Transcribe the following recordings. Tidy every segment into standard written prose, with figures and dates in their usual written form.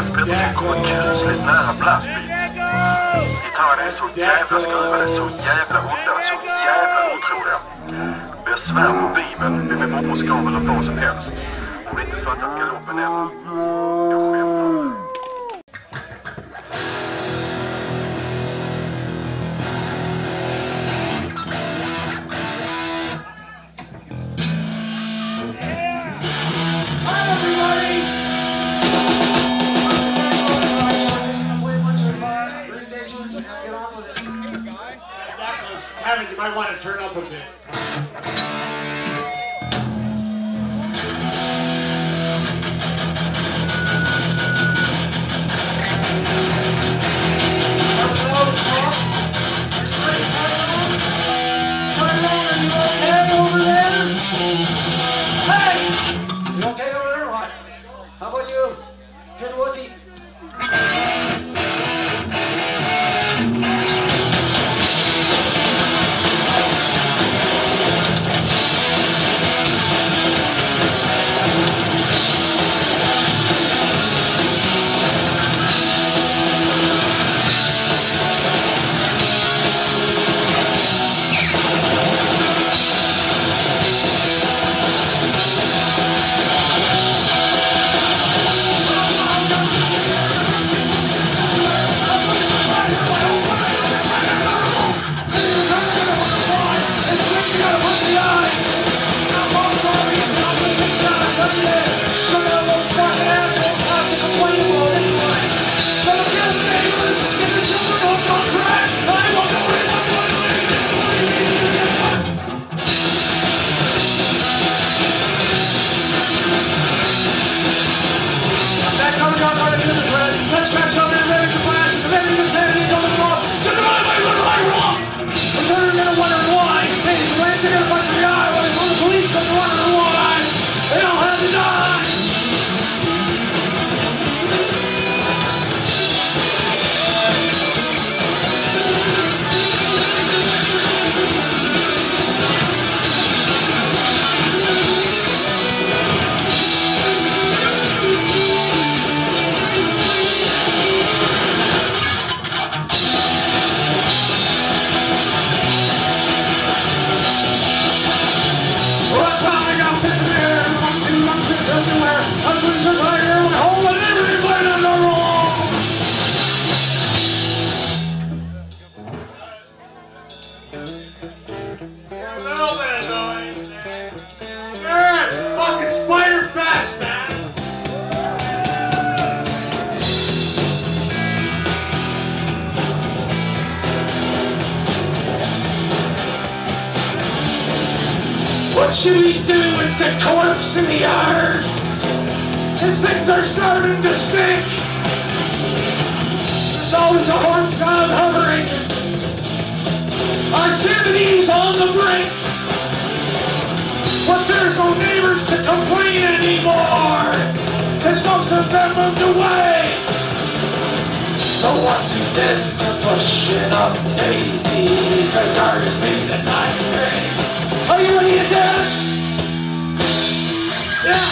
Nils Pettersson kommer kusligt nära blastbeats. Gitarrerna är så jävla skruvade, så jävla onda, så jävla otroliga. Och jag svär på Bibeln, med min mormors grav eller vad som helst. Om vi inte fattat galoppen än. Jag skämtar. You might want to turn up a bit. Fucking Spiderfest, man! What should we do with the corpse in the yard? These things are starting to stink. There's always a horn cloud hovering. Our sanity's on the brink. But there's no neighbors to complain anymore, 'cause most of them moved away. The ones who didn't are pushing up daisies. The garden made a nice thing. Are you ready to dance? Yeah.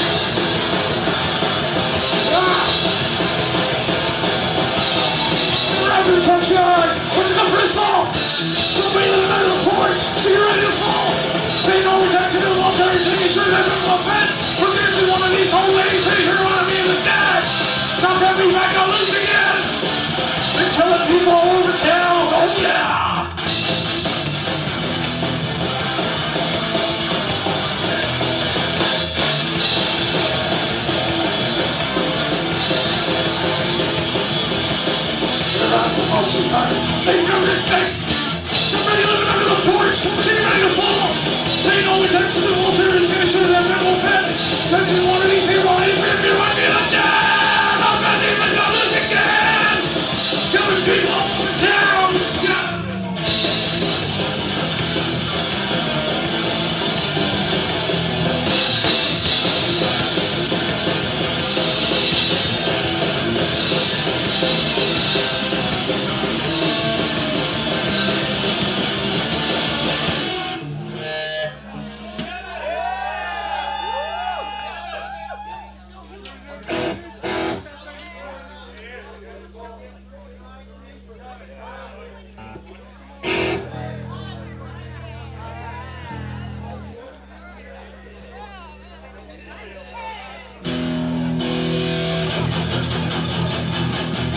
Rapid punch yard. What's it up for a song? Somebody in the middle of the porch, so you're ready to fall. Pay no attention to the military, making sure that they're well fed. We're going to one of these old ladies, pretty sure one of me is dead. Not that me back on loose again. They're killing people all over town. Oh yeah. They know this thing. Somebody living under the porch, sitting ready to fall. Pay no attention to the military, is gonna shoot them and will fit. Taking one of these here, one of these here, you might be the dead. I'm not even gonna lose again. Killing people all over town. Shit.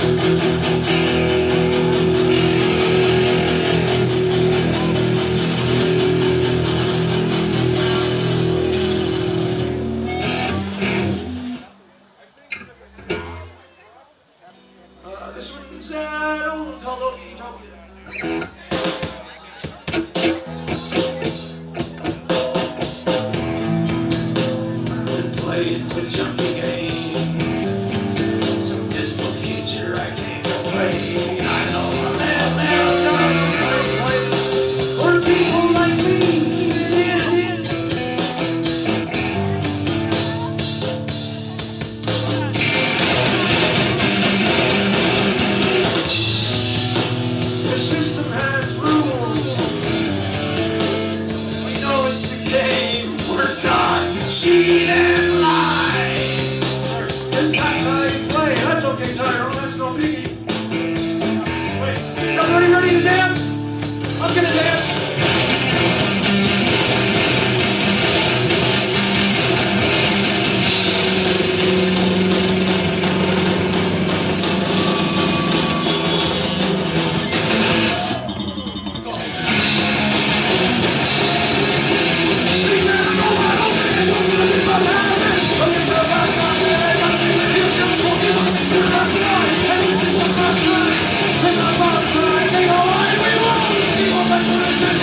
This one's an old one called Okie Tokyo. I've been playing the junkie game. Some dismal future I can't complain. I know a man down in a place where people like me fit in. The system has rules. We know it's a game. We're taught to cheat and lie. Cause that's how you play. That's okay, Tyrone. That's no biggie. Wait, everybody ready to dance? I'm gonna dance. They go, we want to see what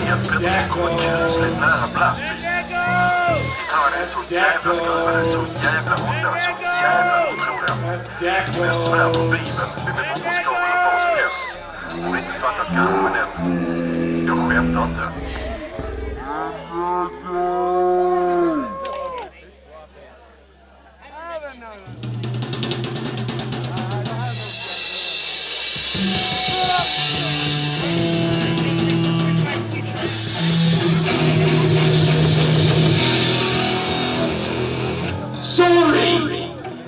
Elias Pettersson kommer kusligt nära blastbeat. Gitarrerna är så jävla skruvade, så jävla onda, så jävla otroliga. Jag svär på Bibeln, det med morskav eller vad som helst. Om vi inte fattat kanske den. Jag skämtar inte. Sorry!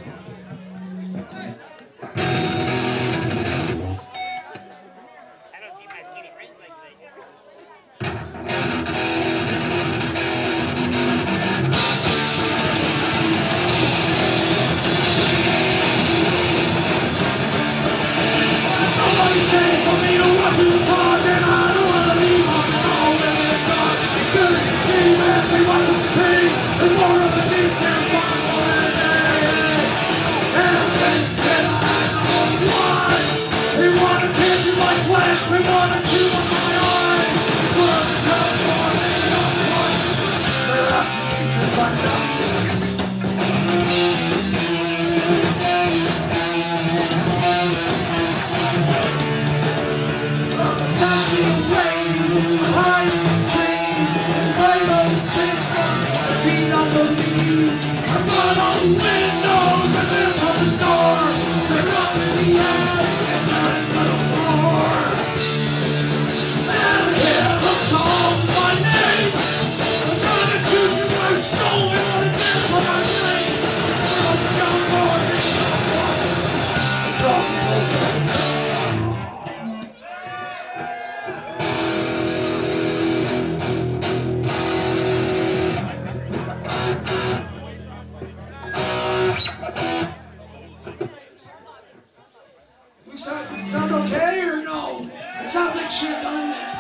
Sound okay or no? It sounds like shit, doesn't it?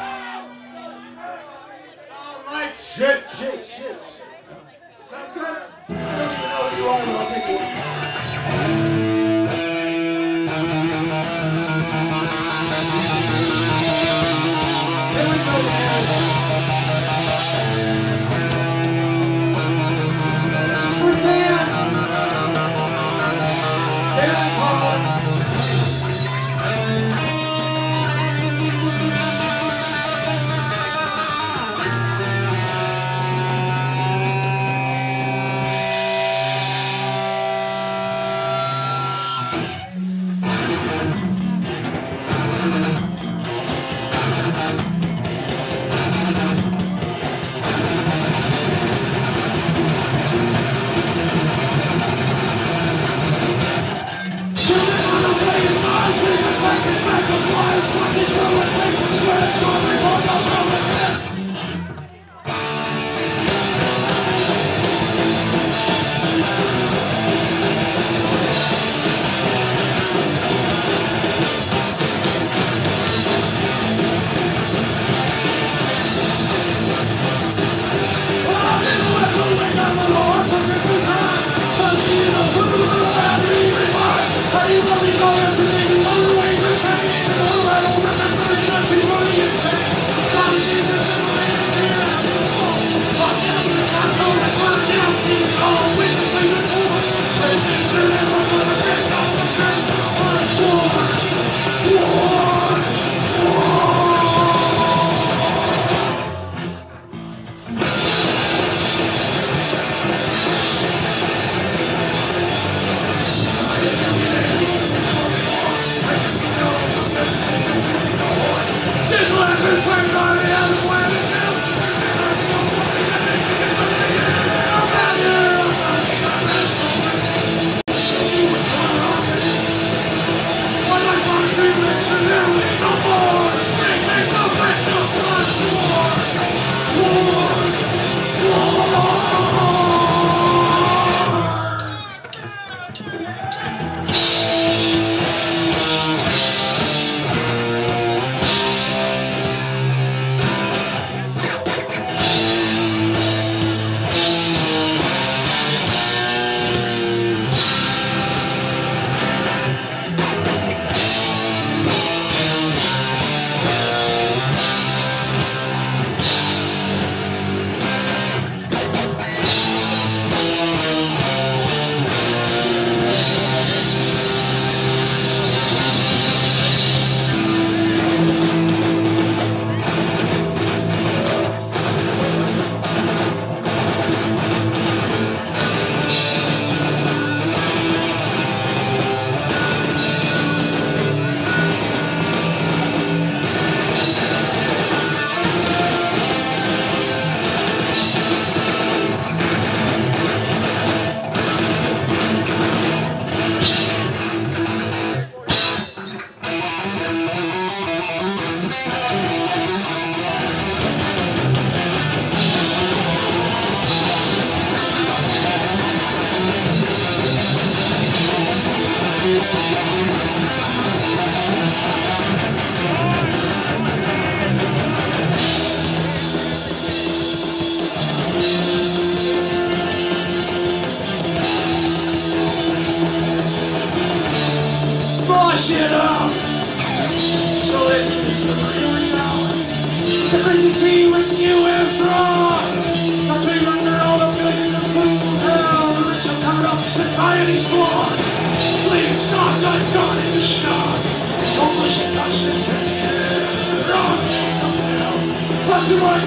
Alright, shit. Sounds good? I don't even know who you are, but I'll take it. Here we go, man. This is for Dan. Dan Collins.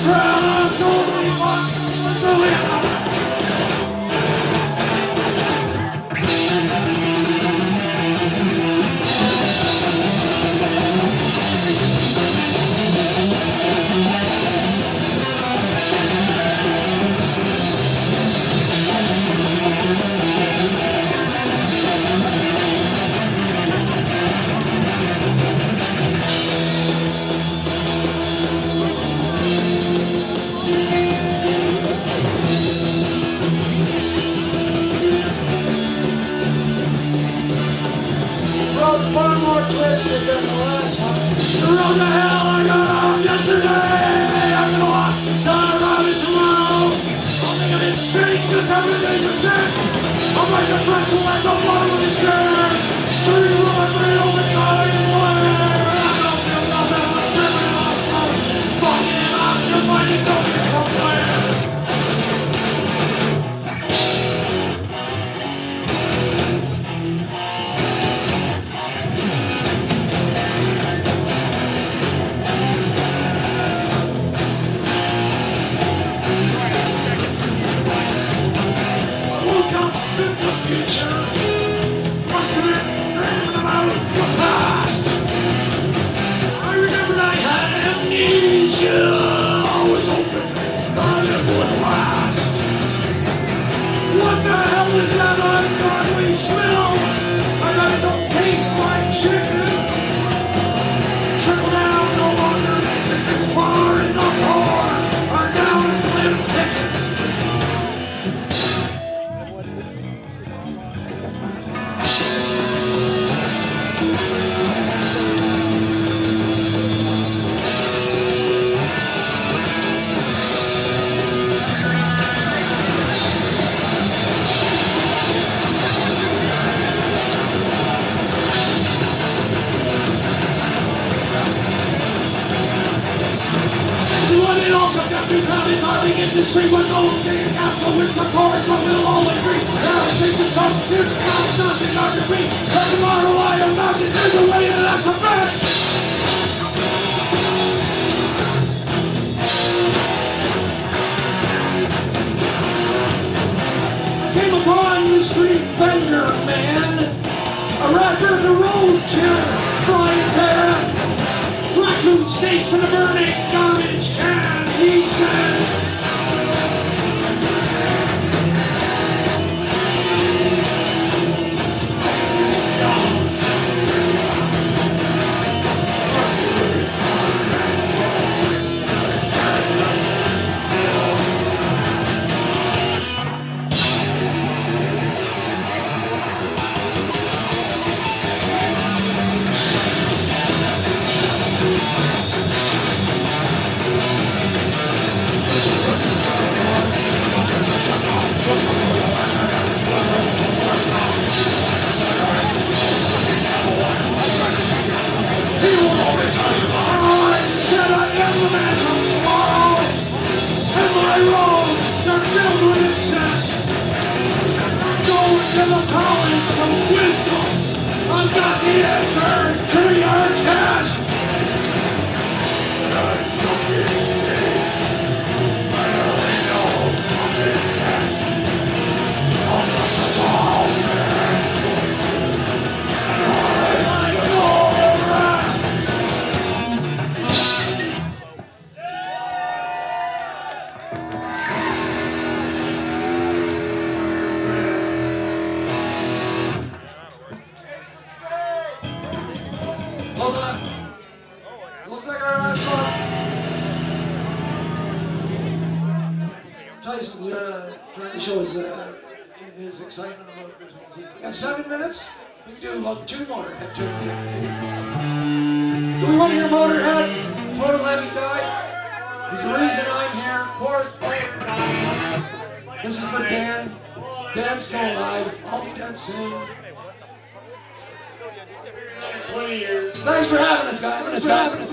proud of totally fucked. So road's far more twisted than the last one. The road to hell I got off yesterday. I'm gonna walk down the road tomorrow. I'll think I'm insane, just everything's the same. I'll break the pretzel like the bottom of the stair. So you will have me over God anywhere. I don't feel nothing, I'm tripping off. Fucking off, you're finding something somewhere. Must have been dreaming about the past. I remembered I had amnesia. I was hoping that it would last. What the hell is that ungodly smell? I bet it don't taste like chicken. Trickle down no longer makes it this far in the car. Are down to slim pickings. Industry with no game after winter chorus, but we'll all agree. Now think of something, it's nothing hard to be. But tomorrow I am not in the way it has to be. I came upon the street vendor man, a rapper, the road killer, frying pan, raccoon steaks in a burning garbage can. He said, I've got the answers to your test. I don't see. I only know from the test. On the wall, man. I know that. Hold on. Looks like our last song. Tyson's trying to show his excitement about this one. We got 7 minutes. We can do about 2 Motorhead tunes. Do we want to hear Motorhead? Poor Lemmy died. He's the reason I'm here. Poor Spider died. This is for Dan. Dan's still alive. I'll be dead soon. 20 years. Thanks for having us, guys.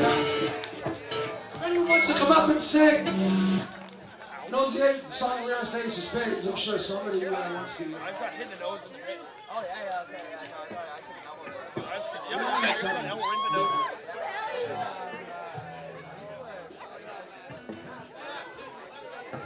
If anyone wants to come up and sing, knows the 8th song we are Ace of Spades, I'm sure somebody wants to. I've got hit in the nose with the hit. Oh, yeah, okay, yeah, I took an elbow. Yeah, we're in the nose.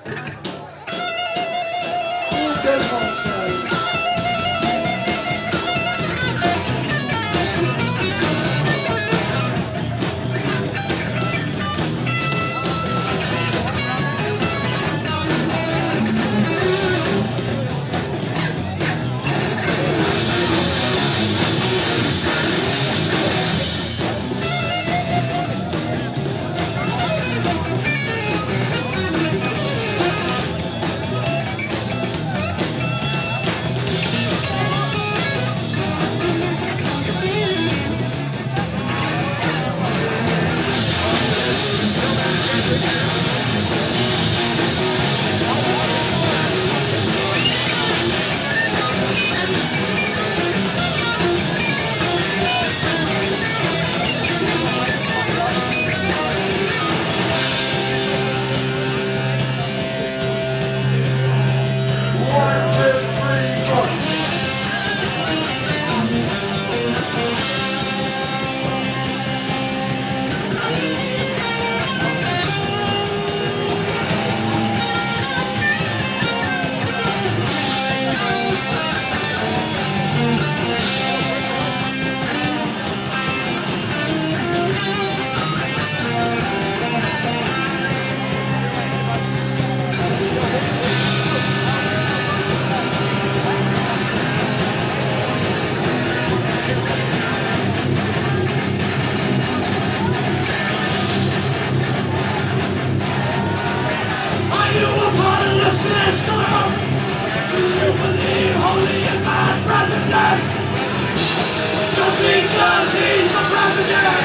System, you believe only in my president, just because he's the president.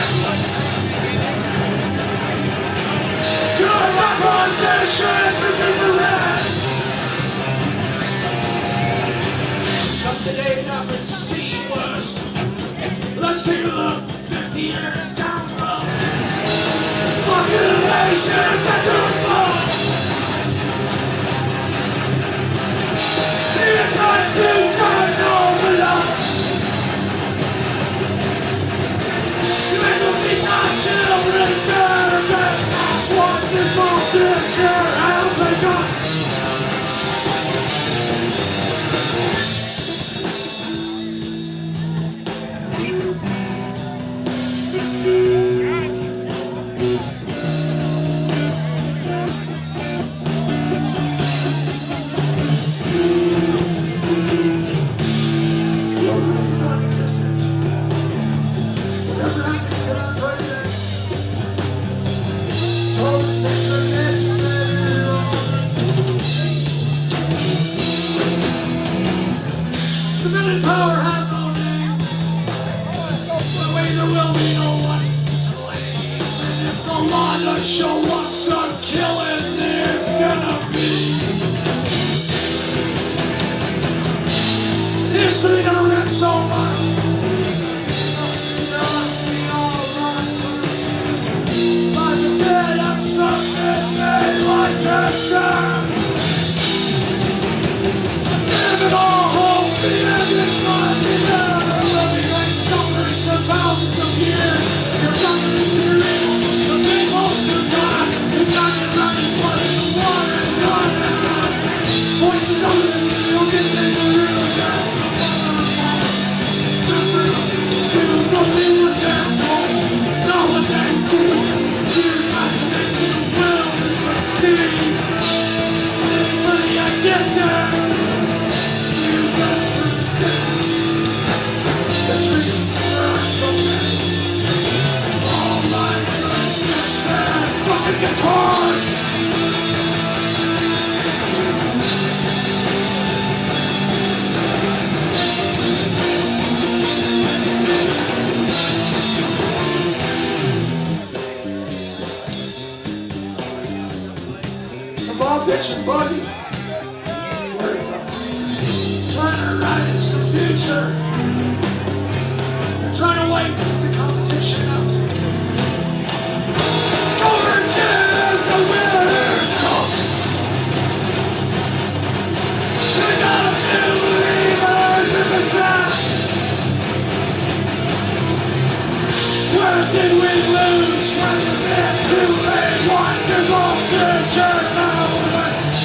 Your representations are different. Up to date, nothing's seen worse. Let's take a look 50 years down the road. Populations that don't fall. It's not too time over love. You ain't gonna teach our children better than what this whole future has begun. The men in power have no name. But wait, there will be no one to blame. And if the law does show up, some killing there's gonna be. History never read so much. We all lost. By the dead of something they like to serve. Live it all. The end is not the end. Living like suffering for thousands of years. You're suffering through evil. The people too tired. You've got your running blood in the water and run. Voices of the you'll get things real again. You don't be what they're told. Know what they see. You guys make you will succeed. When you get there. The trees are so many. All my friends just stand fucking guitar. The ball pitch and buggy. Trying to ride it's the future. Trying to wipe the competition out. Orange is the winner. We got a few believers in the sun. Where did we lose? When was it too late? What is our future now?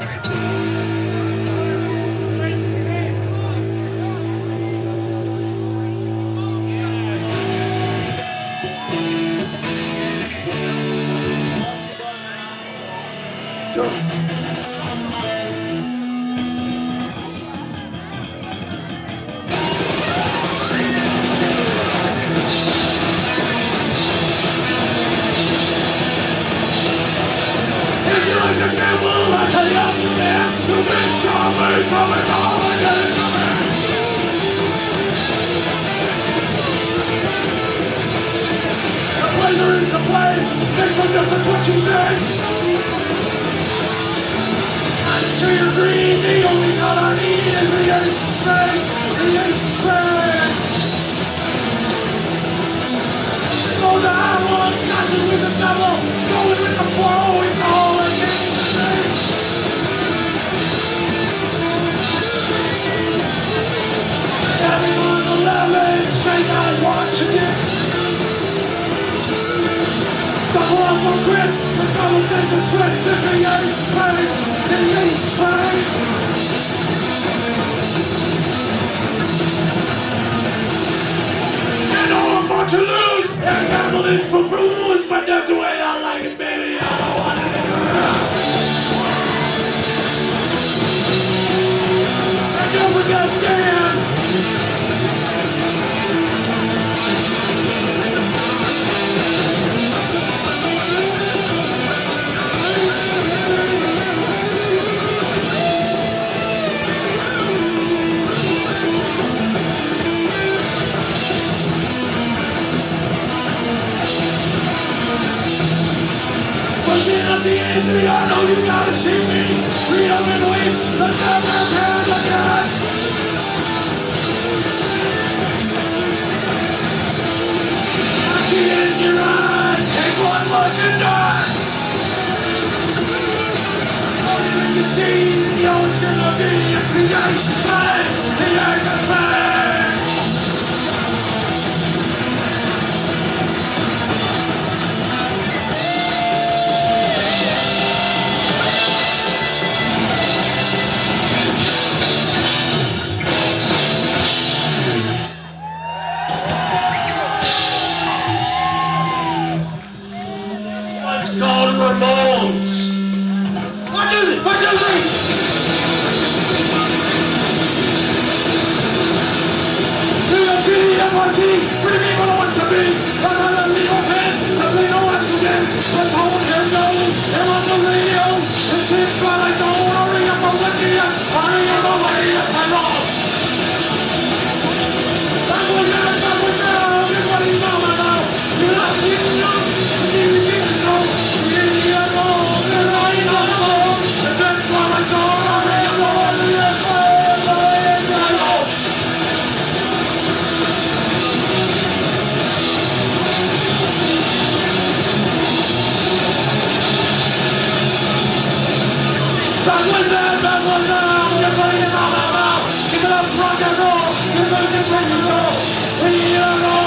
To lose and gambling for fools, but that's the way I like it, baby. I don't want to get around. And don't forget, Dan. Pushing up the entry, I know you gotta see me. Freedom and wait, the devil's hand again. I see it in your eye, take one look and die. All you can see, you know it's gonna be, it's the ice is mine, the ice is mine. Ramones. What is it? What is it? New York City, NYC, pretty people don't want to be. I'm not a legal fans, but they don't want to get. Let's hold their nose, they're on the radio. It's in but I don't hurry up, I'm lucky us. Hurry up, I'm lucky us, I lost. That was now, everybody's know my mouth. You know, you get the soul. You're gonna rock and roll, you're gonna get your soul.